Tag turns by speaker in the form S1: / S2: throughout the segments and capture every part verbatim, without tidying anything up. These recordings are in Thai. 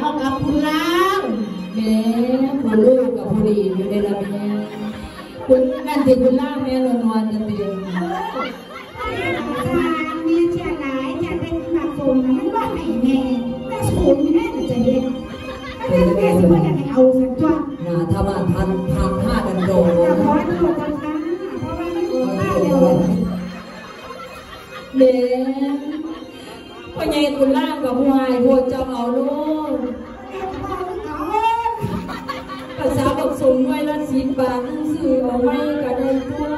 S1: เอากับคุณล้าง
S2: แม่คุณลูกกับผู้ดีอยู่ในระเบียงคุณนั่นที่คุณล่างแม่นอนนอนจะเตียง
S1: เมียเชียร์หลายจะเป็นมาส่งมันว่าให้แม่แม่สูงแม่จะเด็กแม่แม่สิว่าอยากให้เอาสักตัว
S2: นาธรรมทันทางห้าดันโด
S1: แต่ขอให้ถูกกันนะเพราะว่าไม่ถูกได้เลย
S2: เด็กพ่อใหญ่คุณล่างกับผู้ชายพวกเจ้าเอาลูกภาษาบอกส่งไว้ละสิบบาทซื้อเอาไว้ก็ได้ตัว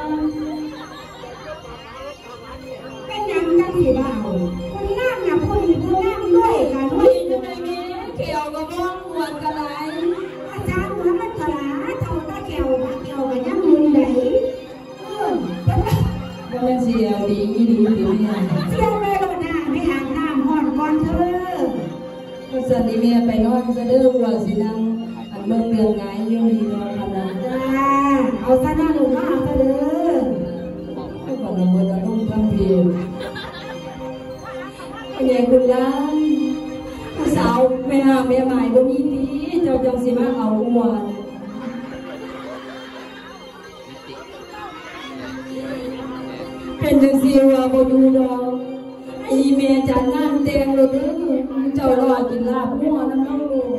S1: เป็นยังกันสิบ่าวคนล่างนะคนคนล่างด้วยกัน
S2: ด้วยทำไมแม่เกี่ยวกับว่องหวนกันไร
S1: อาจารย์มันมันกระลาเท่าตาเกี่ยวเกี่ยวกับยังมือไหนเออ
S2: ก็เป็นเสียวดีอีดีดีเนี่ย
S1: เสียวเลยเราหน้าไม่อาบน้ำห่อนก่อนเธอ
S2: ก็สันนิเมียไปนอนจะเด้อว่าสินังอันเมืองเมืองไงยังดีนอนขนาด
S1: จ้าเอาซะหน้าหนูมาเอาซะเด้อ
S2: ก็ก่อนเราเมื่อเราต้องทำเพียงเป็นไงคุณล่ะผู้สาวแม่หาแม่หมายบ่มีดีเจ้าจังสิมาเอาหวานเป็นจังสิว่าบ่อยู่ดอกอีเมียจัดงานแต่งรถเด้อเจ้ารอกินลาบหัวน้ำน้องลูก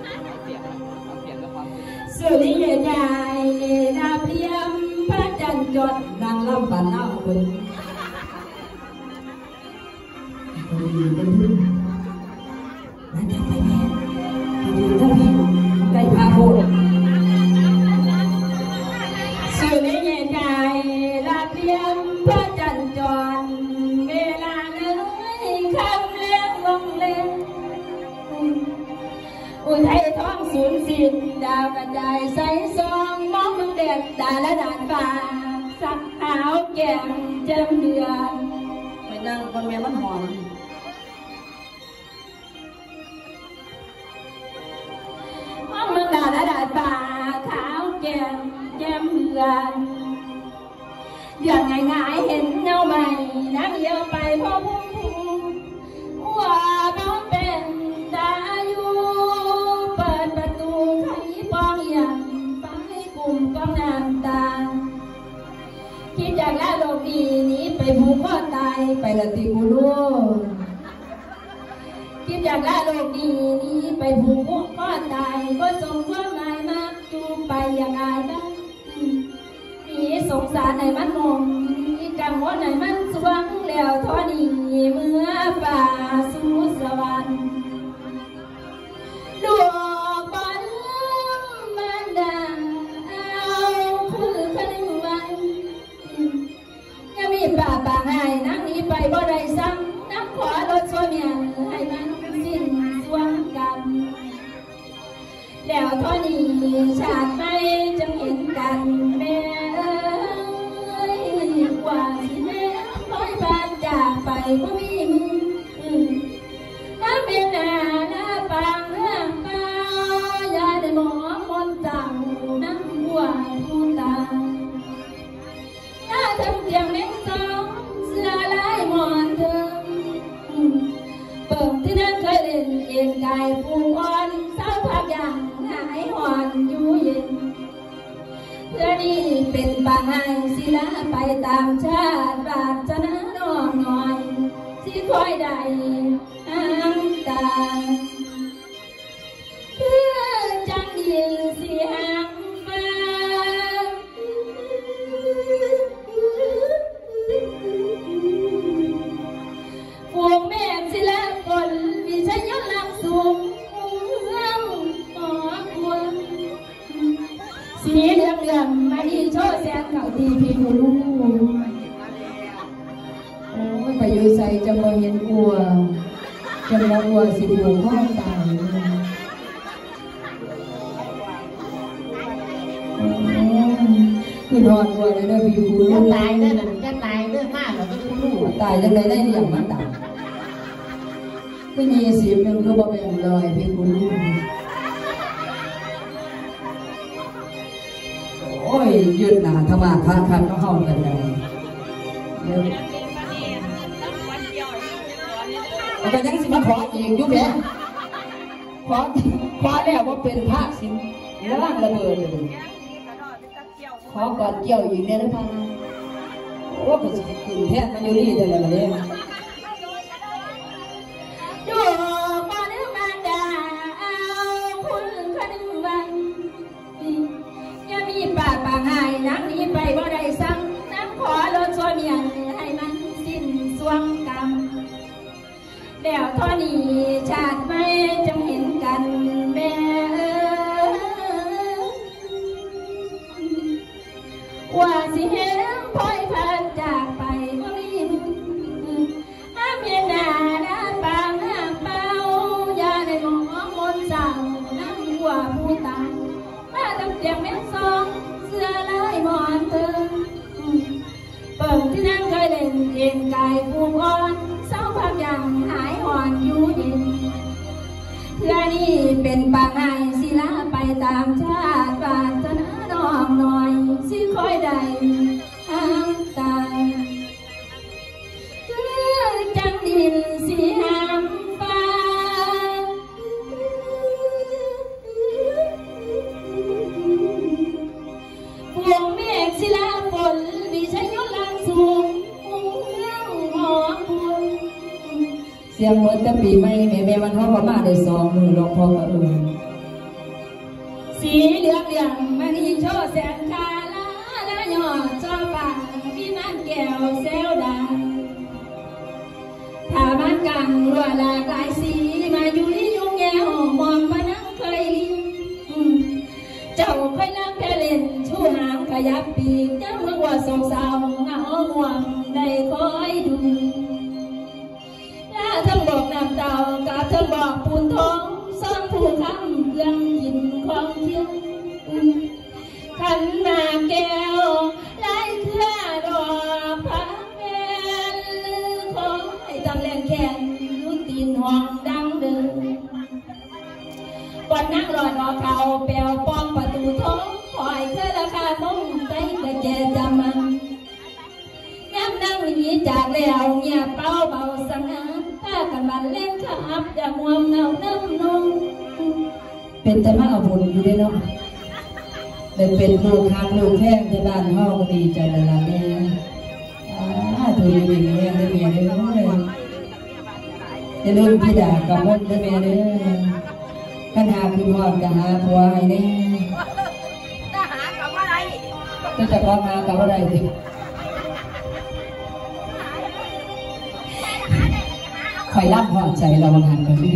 S2: สุริยใหญ่ดาเพียมพระจันทร์จดนางลำบานน้ำคุณนั่นทำไปแม่ดูท่านพี่ได้พาโบสุริยใหญ่ดาเพียมพระจันทร์จดเวลาเอ้ยคำเลี้ยงลงเล่นอุทัยท้องสูญสิ้นดาวกระจายใสซองมองมึงเด็ดดาและดานฟ้าสักขาวแก้มเจิมเดือนไปนั่งคนแม่มันหอมมองมึงดาและดานฟ้าขาวแก้มเจิมเดือนเดือนง่ายๆเห็นเงาใหม่นั่งเยี่ยวไปพอพุ่งว่าน้องเป็นดาอยู่เปิดประตูไขปองอย่างไปกลุ่มกองน้ำตาคิดจากแล้วโลกนี้นี้ไปผูกคอตายไปละติกูรู้คิดจากแล้วโลกนี้นี้ไปผูกคอตายก็ส่งความหมายมาจูงไปอย่างอายบ้างนี่สงสารในมันงงนี่กังวลในมันสวงแล้วทอดีเมื่อป่าสู่สวรรค์ลูกบอลมันดังเอาคือคันวันยังมีป่าป่าให้นั่งนี้ไปบ่ได้ซ้ำนักขวารถช่วยเมียให้มันสิ้นสวงกันแล้วทอดีชาติไม่จึงเห็นกันแม่กว่าสิแม่คอยผ่านจากไปก็มีมึงน้ำเป็นหน้าหน้าปางเรื่องเปล่ายาได้หมอมนจังน้ำบัวผู้ตาหน้าทำเตียงเล็กสองเสื้อลายหมอนเดิมเปิดที่นั่นเคยเล่นเอ็นกายฟูอ่อนเศร้าพักอย่างหายหอนอยู่เย็นเพื่อนี่เป็นบางไห้ศิลาไปตามชาติบาดจะน้าน้องหน่อยสิคอยได้น้ำตาเพื่อจังยินเสียงฟ้าพวกแม่ศิลาคนมีชัยยศลังสูงสีเหลืองเหลืองมาดีโชว์แสงเขาตีพี่ผู้ลูกโอ้ยไปอยู่ใส่จะมาเห็นกลัวจะมากลัวสิหัวห้องตายคือนอนกลัวเลยนะพี่ผู้ลูก
S3: จะตายเด้อนะจะตายเด้อมากแล้วก็ผู้ลูก
S2: ตายจังเลยได้อย่างมันตายก็ยี่สิบหนึ่งก็บ่เป็นเลยพี่ผู้ลูกโอ้ยยืดหนาธรรมะค้าคันก็เข้ากันเลยเดี๋ยวแล้วก็ยังสิมาขออีกยุบแย่ขขอขอแล้วว่าเป็นพระสินแล้วร่างระเบิดเลยขอกอดเกี่ยวอีกเนี่ยนะพังว่าก็จะกินแทนมันอยู่นี่แต่ละเลยดูปานึกมาดาเอาคุณคนหนึ่งวันยังมีป่าป่าหายน้ำนี้ไปบ่ได้ซ้ำน้ำขอรถช่วยเมียนให้มันสิ้นสวงกรรมเดี๋ยวท่อนี้ชาติไม่จงเห็นกันแม่ว่าสิเห็นพ่อยผ่านจากไปบ่มีมืออ้าเมียนาหน้าปางหน้าเป้ายาในหมอมนสั่งน้ำหัวผู้ตายมาตั้งเตียงแม่ซองเสื้อลายหมอนเติมเปิดที่นั่งเคยเล่นเย็นกายผู้อ่อนเศร้าพักยังหายอ่อนอยู่เย็นเพื่อนี่เป็นปางไห้ศิลาไปตามชาติบาดจะน้าน้องหน่อยสิคอยได้ห้ามตายคือจังดินสีห้ามฟ้าพวงเมฆศิลาฝนมีชัยยศลังสูงเสียงเหมือนแต่ปีใหม่แม่แม่มันเข้ามาได้สองมือลองพอกับมือสีเหลืองเหลืองมันอีโชว์แสงคาลาละหยอดจอป่าพี่มันแก้วเซลดาถ้ามันกังรัวหลากหลายสีมาอยู่ที่ยุ่งแง่หอมมองพนังเคยลิ้มเจ้าเคยนั่งแค่เล่นชูหางขยับปีกยังเมื่อว่าสองสาวเงาห่วงได้คอยดูทั้งบอกน้ำเต่ากับทั้งบอกปูนทองซ่อนผู้คำเรื่องยินของเที่ยวขันมาแก้วไล่เครือดอกพักแวนขอให้ตั้งแรงแขนรุ่นตีนห้องดังเดิมก่อนนั่งรอดอกเขาแปลวป้องประตูท้องคอยเคยราคาต้องใจกระเจจำมันน้ำนั่งหนีจากแล้วเงียบเป้าเบาสังหารถ้ากันบันเล่นขับอย่ามัวเงาน้ำนองเป็นแต่มาเอาผลอยู่ได้เนาะเป็นเป็นลูกค้างลูกแข้งที่บ้านห้องดีใจละละแม่อ่าตัวดีดีแม่ได้เมียได้เลยจะลืมพี่ด่ากับมดได้แม่ได้กันหาคือพอดจะหาผัวให้ได้จะหากับอะไรก็จะพอหากับอะไรดิคอยรับพอใจเราบางงานกันดิ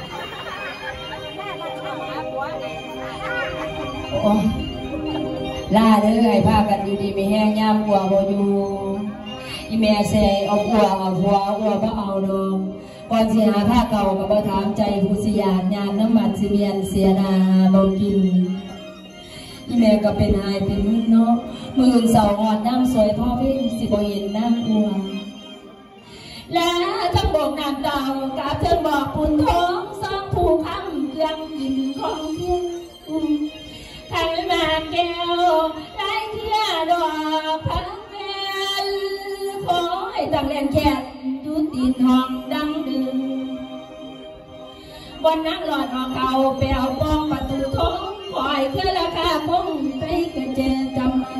S2: โอ้ล่าเด้อไอ้ผ้ากันอยู่ดีไม่แห้งย่ำกลัวบ่อยู่อีแม่แซ่เอากลัวเอาหัวเอาก็เอาดองก่อนสิหาผ้าเก่ากับบ่ถามใจผู้สิยานยานน้ำมันสิเมียนเสียนาบ่กินอีแม่ก็เป็นหายเป็นเนาะมือเสาอ่อนน้ำสวยพ่อพี่สิบ่เห็นน้ำกลัวและทั้งบอกน้ำเต่ากับเธอบอกปุ่นท้องสองผู้คำเครื่องกินของเที่ยงทางมาแก้วไร้เที่ยดอกพักแวนขอให้ตั้งแรงแขนดูตีนห้องดังเดิมวันนั่งหลอดออกเขาเปลวปองประตูท้องคอยเพื่อราคาคงไปกระเจจำมัน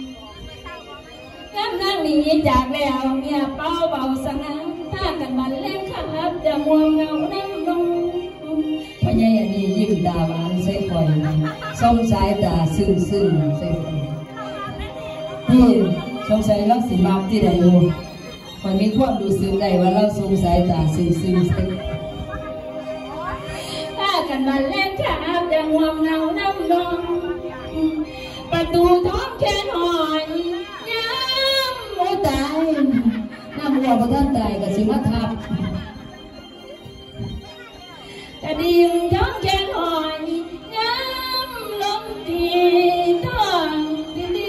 S2: น้ำนั่งหนีจากแล้วเมียเป้าเบาสังหารถ้ากันบันเล่นขับจะมัวเงาน้ำนงพ่อใหญ่อันนี้ยิ้มตาหวานใส่คอยส่งสายตาซึ้งซึ้งใส่คอยนี่สงสัยเราสิมาที่ใดอยู่คอยมีความรู้สึกได้ว่าเราส่งสายตาซึ้งซึ้งใส่ถ้ากันบันเล่นขับจะมัวเงาน้ำนงประตูท้องแขนหอยโอ้ตายน้ำหัวพระท่านตายกับสิมาทับกระดิ่งท้องแขนหอยน้ำลมตีท้องดี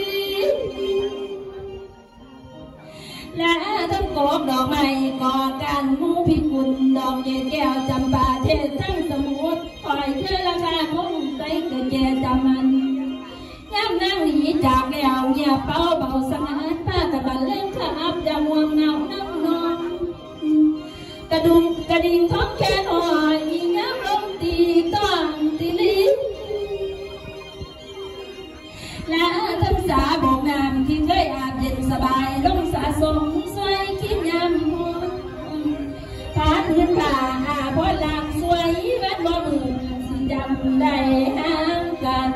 S2: และทั้งกอกดอกไม้ก่อการมูพิกุลดอกเกศแก้วจำปาเทศทั้งสมุทรคอยเชื่อราคาคงใจเกิดแก่จำมันน้ำนั่งหนีจากแล้วเงียบเป้าเบาสงานป้ากับบันเล่นขับจะมัวเงาน้ำนองกระดุมกระดิ่งท้องแขนหอยน้ำลมตีต้พื้นป่าอาพอลางสวยวันบ่มือสิจำได้ห่างกัน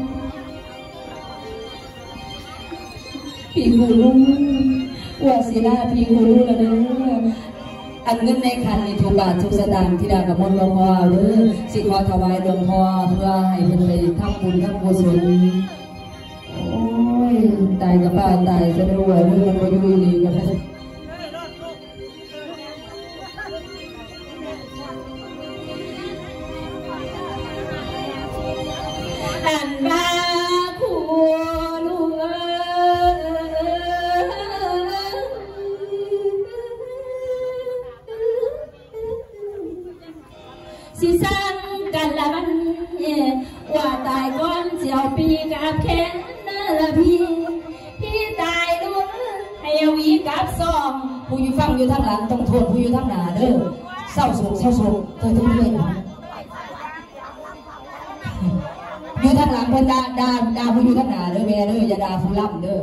S2: พี่กูรู้ว่าศิลาพี่กูรู้แล้วเด้ออันเงินในคันนี่ทุกบาททุกสตางค์ที่ได้กับมนต์หลวงพ่อเด้อสิขอถวายหลวงพ่อเพื่อให้เพิ่นไปทำบุญทำกุศลโอ้ยตายกับป้าตายจะได้รวยเรื่องมันบ่อยู่ดีกันนะอันว่าคู่ลูกสิสั่งกันละมันว่าตายก่อนเสียวปีกับแขนนั่นละพี่พี่ตายลูกให้วีกับซองผู้อยู่ฟังอยู่ทางหลังต้องทนผู้อยู่ทางหน้าเด้อเศร้าโศกเศร้าโศกเธอทุกเรื่องอยู่ทางหลังเพิ่นด่าด่าด่าผู้อยู่ทางหน้าเด้อแม่เด้ออย่าด่าผู้ล่ำเด้อ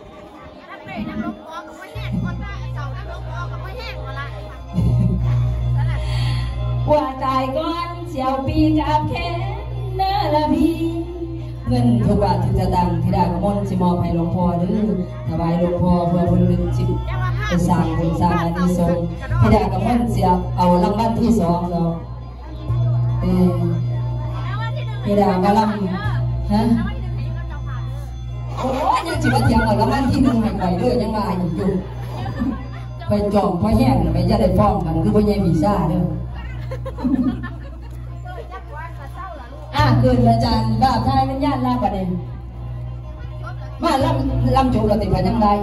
S2: ว่าตายก่อนเสียวปีกับแค่เนื้อละพี่เงินทุกบาททุกสตางค์ที่ได้ก็มนต์สิมอบให้หลวงพ่อเด้อถวายหลวงพ่อเพื่อบุญลึกจิตไปสร้างบุญสร้างอานิสงส์ที่ได้ก็มนต์เสียเอารางวัลที่สองเราเออที่ได้ก็รางฮะโอ้ยยังจิบเทียงเอารางวัลที่หนึ่งให้ไปเด้อยังมาอยู่ไปจองพ่อแห้งไปจะได้ฟ้องกันคือพ่อใหญ่วีซ่าเด้ออ่ะเกินอาจารย์บ้าทายมันญาติลาประเด็นมาลำลำโจเราติดไปยังไง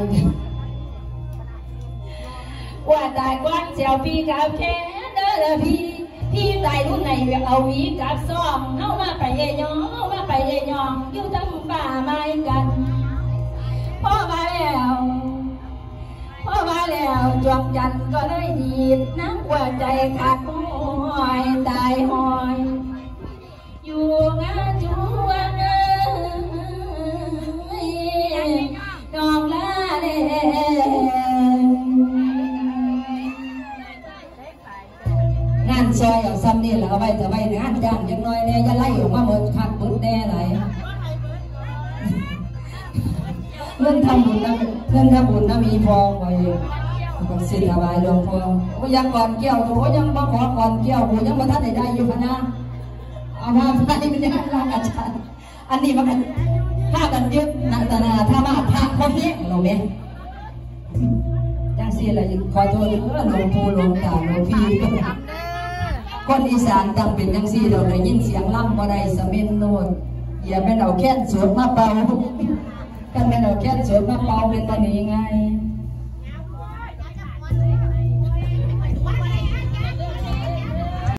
S2: ว่าตายกว้างเสียวพี่กับแค่เด้อพี่พี่ตายรุ่นไหนเอาวีกับซองเอามาไปเยยองเอามาไปเยยองอยู่ทั้งป่าไม้กันพ่อมาแล้วพ่อมาแล้วจวงจันก็เลยดีดน้ำหัวใจขาดหอยตายหอยอยู่งานจวงเอ้ยดอกลาเด่งานซอยเอาซ้ำนี่แหละเอาไว้จะไว้งานจ้างยังน้อยเนี่ยจะไล่ออกมาหมดขาดบึ้ดแน่ไหนเรื่องทำบุญนะเรื่องทำบุญนะมีพอไว้ก็สิถวายหลวงพ่อว่ายังก่อนเกี่ยวตัวยังบ่ขอก่อนเกี่ยวหูยังบ่ทันได้ได้อยู่พะนะเอามาใส่ไม่ได้ร่างอาจารย์อันนี้มันถ้ากันยึดนาตนาถ้ามาพระคนนี้เราเนี่ยจังสิอะไรขอโทษเออหลวงปู่หลวงตาหลวงพี่คนอีสานจังเป็นจังสี่เราได้ยินเสียงล่ำบ่ได้สะเม็นโนดอย่าเป็นเอาแค่สวดมาเป่ากันเป็นเอาแค่สวดมาเป่าเป็นตอนนี้ไง